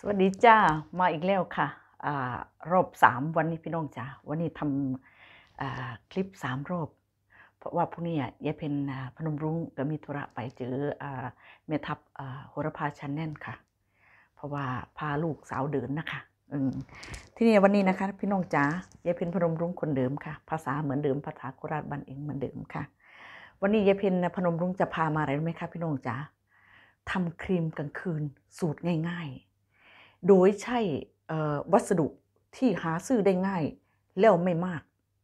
สวัสดีจ้ามาอีกแล้วค่ะรอบ3 วันนี้พี่น้องจ้าวันนี้ทำคลิป3 รอบเพราะว่าพรุ่งนี้ยายเพนพนมรุ้งก็มีธุระไปเจอแม่ทัพโหระพาชันแน่นค่ะเพราะว่าพาลูกสาวเดินนะคะที่นี่วันนี้นะคะพี่น้องจ้ายายเพนพนมรุ้งคนเดิมค่ะภาษาเหมือนเดิมภาษาโคราชบ้านเองเหมือนเดิมค่ะวันนี้ยายเพนพนมรุ้งจะพามาอะไรรู้ไหมคะพี่น้องจ้าทำครีมกลางคืนสูตรง่ายๆโดยใช้วัสดุที่หาซื้อได้ง่ายแล้วไม่มาก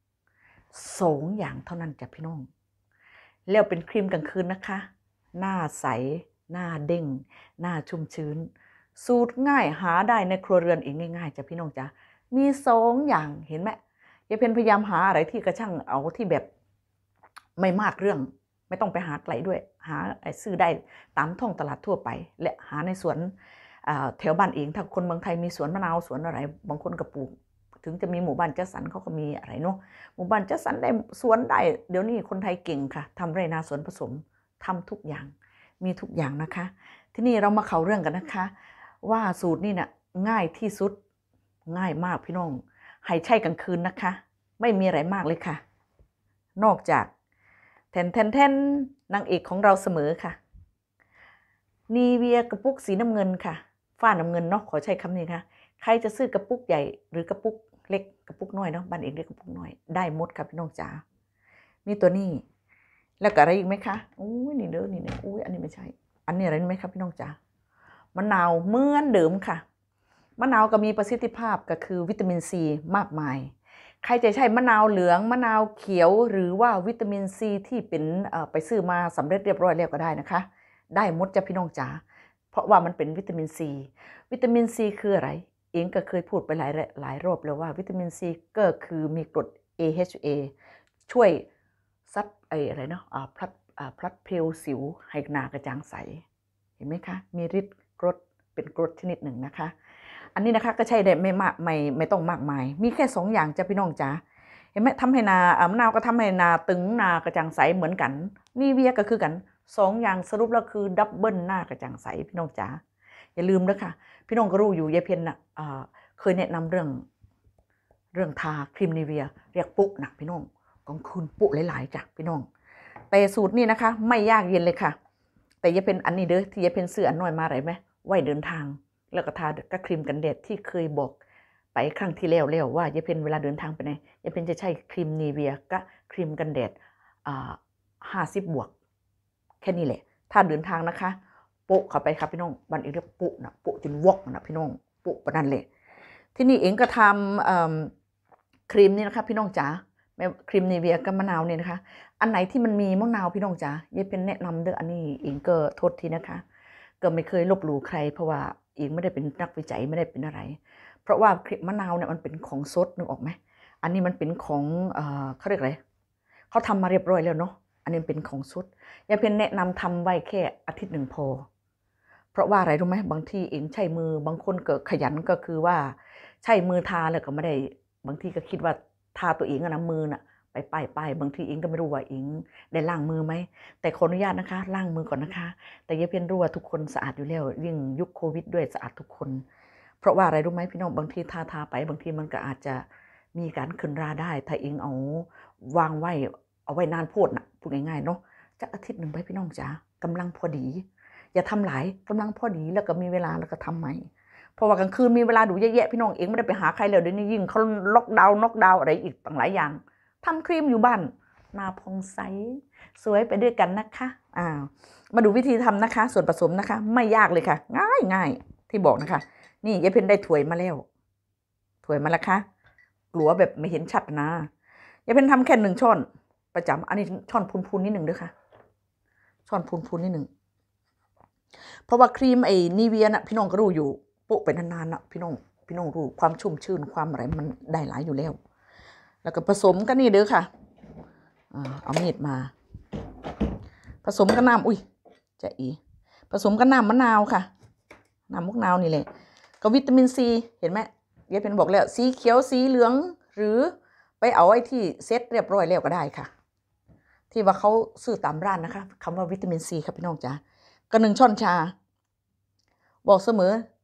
2 อย่างเท่านั้นจ้ะพี่น้องแล้วเป็นครีมกลางคืนนะคะหน้าใสหน้าเด้งหน้าชุ่มชื้นสูตรง่ายหาได้ในครัวเรือนเองง่ายๆจ้ะพี่น้องจ้ะมี2 อย่างเห็นไหมยายเพนพยายามหาอะไรที่กระช่างเอาที่แบบไม่มากเรื่องไม่ต้องไปหาไกลด้วยหาซื้อได้ตามท้องตลาดทั่วไปและหาในสวนแถวบ้านเองถ้าคนเมืองไทยมีสวนมะนาวสวนอะไรบางคนก็ปลูกถึงจะมีหมู่บ้านจัดสรรเขาก็มีอะไรเนาะหมู่บ้านจัดสรรได้สวนได้เดี๋ยวนี้คนไทยเก่งค่ะทำไร่นาสวนผสมทำทุกอย่างมีทุกอย่างนะคะที่นี่เรามาเข้าเรื่องกันนะคะว่าสูตรนี่น่ะง่ายที่สุดง่ายมากพี่น้องให้ใช้กลางคืนนะคะไม่มีอะไรมากเลยค่ะนอกจากแทนนางเอกของเราเสมอค่ะนีเวียกระปุกสีน้ำเงินค่ะฝ้าน้ำเงินเนาะขอใช้คำนี้ค่ะใครจะซื้อกระปุกใหญ่หรือกระปุกเล็กกระปุกน้อยเนาะบ้านเองเรียกกระปุกน้อยได้หมดค่ะพี่น้องจ๋ามีตัวนี้แล้วก็อะไรอีกไหมคะอุ้ยนี่เด้อนี่อุ้ยอันนี้ไม่ใช่อันนี้อะไรไหมคะพี่น้องจ๋ามะนาวเหมือนเดิมค่ะมะนาวก็มีประสิทธิภาพก็คือวิตามินซีมากมายใครจะใช้มะนาวเหลืองมะนาวเขียวหรือว่าวิตามินซีที่เป็นไปซื้อมาสำเร็จเรียบร้อยแล้วก็ได้นะคะได้หมดจ้ะพี่น้องจ๋าเพราะว่ามันเป็นวิตามินซีวิตามินซีคืออะไรเองก็เคยพูดไปหลายรอบแล้วว่าวิตามินซีก็คือมีกรด AHA ช่วยซับอะไรเนาะพลัดเพลสิวให้หน้ากระจ่างใสเห็นไหมคะมีฤทธิ์กรดเป็นกรดชนิดหนึ่งนะคะอันนี้นะคะก็ใช้ได้ไม่ต้องมากมายมีแค่2 อย่างจ้ะพี่น้องจ๋าเห็นไหมทำให้มะนาวก็ทำให้นาตึงนากระจ่างใสเหมือนกันนี่เวียก็คือกัน2 อย่างสรุปแล้วคือดับเบิลหน้ากระจ่างใสพี่น้องจ๋าอย่าลืมนะคะพี่น้องก็รู้อยู่ยายเพียนเคยแนะนำเรื่องทาครีมนีเวียเรียกปุ๊นะพี่น้องกองคืนปุ๊หลายๆจ้ะพี่น้องแต่สูตรนี้นะคะไม่ยากเย็นเลยค่ะแต่ยายเพียนอันนี้เด้อที่ยายเพียนซื้ออันน้อยมาอะไรไหมไว้เดินทางแล้วก็ทากับครีมกันแดดที่เคยบอกไปครั้งที่แล้วว่ายายเพนเวลาเดินทางไปไหนยายเพนจะใช้ครีมนีเวียกับครีมกันแดด50 บวกแค่นี้แหละถ้าเดินทางนะคะโปะเข้าไปครับพี่น้องบันเองเรียกโปะนะโปะจนวอกนะพี่น้องโปะประนั่นเลยที่นี่เองก็ทำครีมนี่นะคะพี่น้องจ๋าครีมนีเวียกับมะนาวเนี่ยนะคะอันไหนที่มันมีมะนาวพี่น้องจ๋ายายเพนแนะนำเด้ออันนี้เองก็โทษทีนะคะก็ไม่เคยลบหลู่ใครเพราะว่าเองไม่ได้เป็นนักวิจัยไม่ได้เป็นอะไรเพราะว่ามะนาวเนี่ยมันเป็นของสดนึกออกไหมอันนี้มันเป็นของเขาเรียกอะไรเขาทำมาเรียบร้อยแล้วเนาะอันนี้เป็นของสดยายเพนแนะนำทำไว้แค่อาทิตย์ 1พอเพราะว่าอะไรรู้ไหมบางทีเองใช้มือบางคนเกิดขยันก็คือว่าใช้มือทาแล้วก็ไม่ได้บางทีก็คิดว่าทาตัวเองนะมือน่ะไปบางทีเองก็ไม่รู้ว่าเองได้ล้างมือไหมแต่ขออนุญาตนะคะล้างมือก่อนนะคะแต่ยายเพนรู้ว่าทุกคนสะอาดอยู่แล้วยิ่งยุคโควิดด้วยสะอาดทุกคนเพราะว่าอะไรรู้ไหมพี่น้องบางทีทาไปบางทีมันก็อาจจะมีการขึ้นราได้ถ้าเองเอาวางไว้เอาไว้นานโพดนะพูดง่ายๆเนาะจะอาทิตย์ 1ไปพี่น้องจ๋ากำลังพอดีอย่าทำหลายกำลังพอดีแล้วก็มีเวลาแล้วก็ทำใหม่เพราะว่ากลางคืนมีเวลาดูแย่ๆพี่น้องเองไม่ได้ไปหาใครเลยเดี๋ยวนี้ยิ่งเขาล็อกดาวน์อะไรอีกต่างหลายอย่างทำครีมอยู่บ้านหน้าพองใสสวยไปด้วยกันนะคะมาดูวิธีทำนะคะส่วนผสมนะคะไม่ยากเลยค่ะง่ายที่บอกนะคะนี่ยายเพนได้ถ้วยมาแล้วถ้วยมาแล้วค่ะกลัวแบบไม่เห็นชัดนะยายเพนทำแค่1 ช้อนประจำอันนี้ช้อนพูนนิดหนึ่งด้วยค่ะช้อนพูนนิดหนึ่งเพราะว่าครีมนีเวียน่ะพี่น้องก็รู้อยู่โปะไปนานๆน่ะพี่น้องรู้ความชุ่มชื้นความอะไรมันได้หลายอยู่แล้วแล้วก็ผสมกันนี่เด้อค่ะเอามีดมาผสมกับน้ำผสมกับน้ำมะนาวค่ะน้ำมะนาวนี่แหละกับวิตามินซีเห็นไหมยายเพนบอกแล้วสีเขียวสีเหลืองหรือไปเอาไอ้ที่เซ็ตเรียบร้อยแล้วก็ได้ค่ะที่ว่าเขาซื้อตามร้านนะคะคำว่าวิตามินซีครับพี่น้องจ๋าก็1 ช้อนชาบอกเสมอ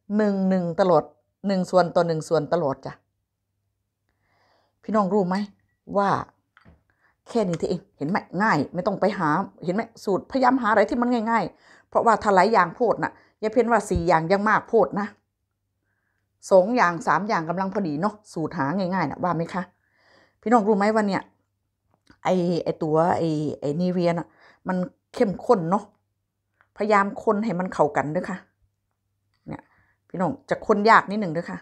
1 ตลอด1 ส่วนต่อ1 ส่วนตลอดจ้ะพี่น้องรู้ไหมว่าแค่นี้ที่เองเห็นไหมง่ายไม่ต้องไปหาเห็นไหมสูตรพยายามหาอะไรที่มันง่ายๆเพราะว่าถ้าหลายอย่างโพดน่ะอย่าเพี้ยนว่า4 อย่างยังมากโพดนะ2 อย่าง3 อย่างกำลังพอดีเนาะสูตรหาง่ายๆนะว่าไหมคะพี่น้องรู้ไหมว่าเนี่ยไอตัวไอนีเวียน่ะมันเข้มข้นเนาะพยายามคนให้มันเข้ากันด้วยค่ะเนี่ยพี่น้องจะคนยากนิดหนึ่งด้วยค่ะ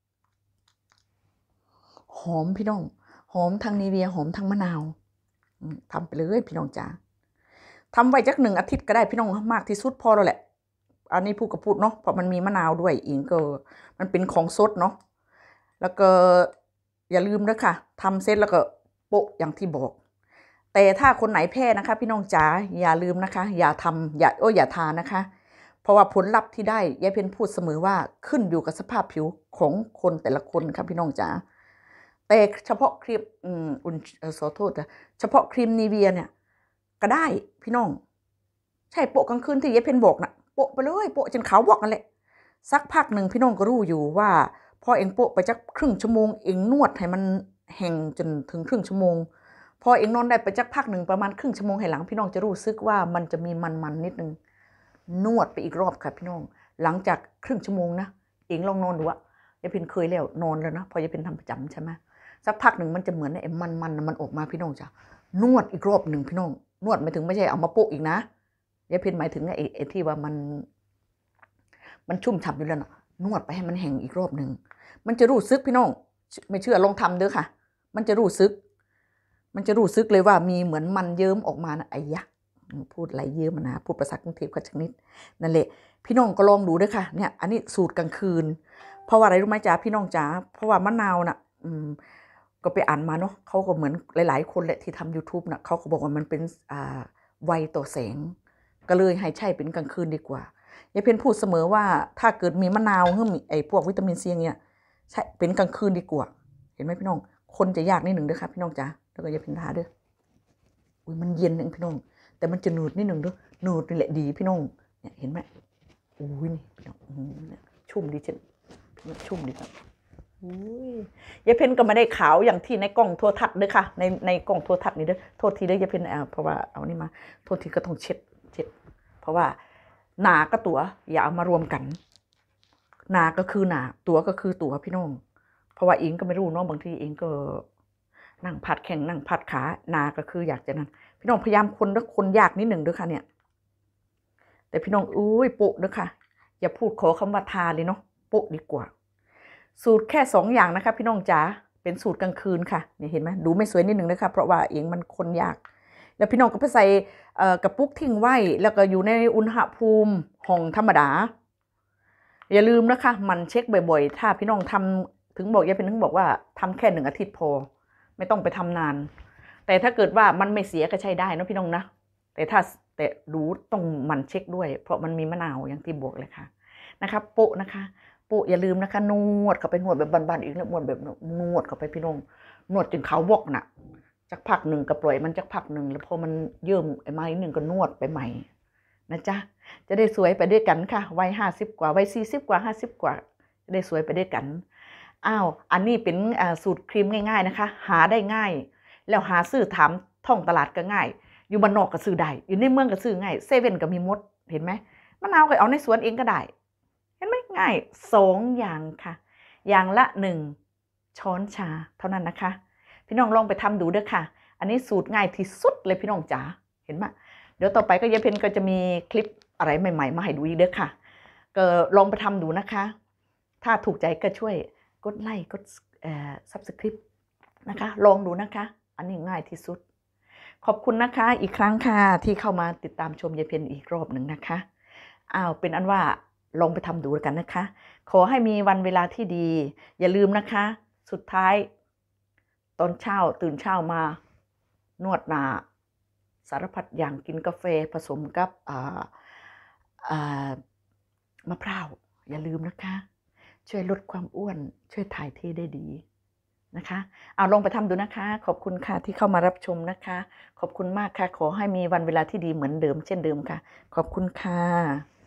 หอมพี่น้องหอมทางนีเวียหอมทางมะนาวทำไปเลยพี่น้องจ๋าทำไว้จัก1 อาทิตย์ก็ได้พี่น้องมากที่สุดพอแล้วแหละอันนี้พูดกับพูดเนาะเพราะมันมีมะนาวด้วยอิงก็มันเป็นของสดเนาะแล้วก็อย่าลืมด้วยค่ะทำเสร็จแล้วก็โปะอย่างที่บอกแต่ถ้าคนไหนแพ้นะคะพี่น้องจ๋าอย่าลืมนะคะอย่าทำอย่าทานนะคะเพราะว่าผลลัพธ์ที่ได้ยายเพ็ญพูดเสมอว่าขึ้นอยู่กับสภาพผิวของคนแต่ละคนค่ะพี่น้องจ๋าแต่เฉพาะครีมขอโทษนะเฉพาะครีมนีเวียเนี่ยก็ได้พี่น้องใช่โปะกลางคืนที่ยายเพ็ญบอกนะโปะไปเลยโปะจนขาวบอกกันแหละสักพักหนึ่งพี่น้องก็รู้อยู่ว่าพอเองโปะไปจักครึ่งชั่วโมงเองนวดให้มันแห้งจนถึงครึ่งชั่วโมงพอเองนอนได้ไปจักพักหนึ่งประมาณครึ่งชั่วโมงให้หลังพี่น้องจะรู้สึกว่ามันจะมีมันนิดนึงนวดไปอีกรอบค่ะพี่น้องหลังจากครึ่งชั่วโมงนะเองลองนอนดูว่ายายเพ็ญเคยแล้วนอนแล้วนะพอยายเพ็ญทำประจำใช่ไหมสักพักหนึ่งมันจะเหมือนไอ้มันออกมาพี่น้องจ้ะนวดอีกรอบหนึ่งพี่น้องนวดหมายถึงไม่ใช่เอามาโปะอีกนะยายเพ็ญหมายถึงไอ้ที่ว่ามันชุ่มฉ่ำอยู่แล้วนะนวดไปให้มันแห้งอีกรอบหนึ่งมันจะรู้สึกพี่น้องไม่เชื่อลองทำเด้อค่ะมันจะรู้สึกเลยว่ามีเหมือนมันเยิ้มออกมานะไอ้ยะพูดอะไรเยิ้มนะพูดภาษากรุงเทพก็ชนิดนั่นแหละพี่น้องก็ลองดูด้วยค่ะเนี่ยอันนี้สูตรกลางคืนเพราะว่าอะไรรู้ไหมจ๊ะพี่น้องจ๋าเพราะว่ามะนาวน่ะก็ไปอ่านมาเนาะเขาก็เหมือนหลายๆคนแหละที่ทำ YouTube น่ะเขาก็บอกว่ามันเป็นไวต่อแสงก็เลยให้ใช่เป็นกลางคืนดีกว่ายายเพ็ญพูดเสมอว่าถ้าเกิดมีมะนาวหรือมีไอ้พวกวิตามินซีเนี่ยใช่เป็นกลางคืนดีกว่าเห็นไหมพี่น้องคนจะยากนิดหนึ่งด้วยค่ะพี่น้องจ๋าแล้วก็ยายเพ็ญทาด้วยอุ้ยมันเย็นนึงพี่น้องแต่มันจะหนืดนิดหนึ่งด้วยหนืดนี่แหละดีพี่น้องเนี่ยเห็นไหมอุ้ยนี่พี่น้องชุ่มดีจังชุ่มดีครับยายเพ็ญก็ไม่ได้ขาวอย่างที่ในกล้องโทรทัศน์ด้วยค่ะในกล้องโทรทัศน์นี่เด้อโทษทีเด้อยายเพ็ญเพราะว่าเอานี่มาโทษทีก็ต้องเช็ดเพราะว่าหนาก็ตัวอย่าเอามารวมกันหนาก็คือหนาตัวก็คือตัวพี่น้องเพราะว่าเองก็ไม่รู้เนาะบางทีเองก็นั่งพัดแข่งนั่งพัดขาหนาก็คืออยากจะนั่นพี่น้องพยายามคนยากนิดหนึ่งด้วยค่ะเนี่ยแต่พี่น้องอุ้ยโปะด้วยค่ะอย่าพูดขอคำว่าทาเลยเนาะโปะดีกว่าสูตรแค่2 อย่างนะคะพี่น้องจ๋าเป็นสูตรกลางคืนค่ะเนี่ยเห็นไหมดูไม่สวยนิดหนึ่งนะคะเพราะว่าเองมันคนยากแล้วพี่น้องก็ไปใส่กระปุกทิ้งไว้แล้วก็อยู่ในอุณหภูมิห้องธรรมดาอย่าลืมนะคะมันเช็คบ่อยๆถ้าพี่น้องทำถึงบอกยายเพ็ญถึงบอกว่าทำแค่1 อาทิตย์พอไม่ต้องไปทำนานแต่ถ้าเกิดว่ามันไม่เสียก็ใช้ได้นะพี่น้องนะแต่ดูต้องมันเช็คด้วยเพราะมันมีมะนาวอย่างที่บอกเลยค่ะนะคะโปะนะคะโปะอย่าลืมนะคะนวดเข้าไปนวดแบบบานๆอีกแล้วนวดแบบนวดเข้าไปพี่น้องนวดจนเขาวอกน่ะจักพักหนึ่งก็ปล่อยมันจักพักหนึ่งแล้วพอมันเยิ่มไอ้ไม้หนึ่งก็นวดไปใหม่นะจ๊ะจะได้สวยไปด้วยกันค่ะวัย50 กว่าวัย40 กว่า50 กว่าจะได้สวยไปด้วยกันอันนี้เป็นสูตรครีมง่ายๆนะคะหาได้ง่ายแล้วหาซื้อถามท่องตลาดก็ง่ายอยู่บ้านนอกก็ซื้อได้อยู่ในเมืองก็ซื้อง่ายเซเว่นก็มีมดเห็นไหมมะนาวก็เอาในสวนเองก็ได้เห็นไหมง่าย2 อย่างค่ะอย่างละ1 ช้อนชาเท่านั้นนะคะพี่น้องลองไปทำดูด้วยค่ะอันนี้สูตรง่ายที่สุดเลยพี่น้องจ๋าเห็นไหมเดี๋ยวต่อไปก็ยายเพ็ญก็จะมีคลิปอะไรใหม่ๆมาให้ดูอีกเด้อค่ะก็ลองไปทำดูนะคะถ้าถูกใจก็ช่วยกดไลค์กดSubscribe นะคะลองดูนะคะอันนี้ง่ายที่สุดขอบคุณนะคะอีกครั้งค่ะที่เข้ามาติดตามชมยายเพ็ญอีกรอบหนึ่งนะคะเป็นอันว่าลองไปทำดูกันนะคะขอให้มีวันเวลาที่ดีอย่าลืมนะคะสุดท้ายตอนเช้าตื่นเช้ามานวดหน้าสารพัดอย่างกินกาแฟผสมกับมะพร้าวอย่าลืมนะคะช่วยลดความอ้วนช่วยถ่ายเทได้ดีนะคะลองไปทำดูนะคะขอบคุณค่ะที่เข้ามารับชมนะคะขอบคุณมากค่ะขอให้มีวันเวลาที่ดีเหมือนเดิมเช่นเดิมค่ะขอบคุณค่ะ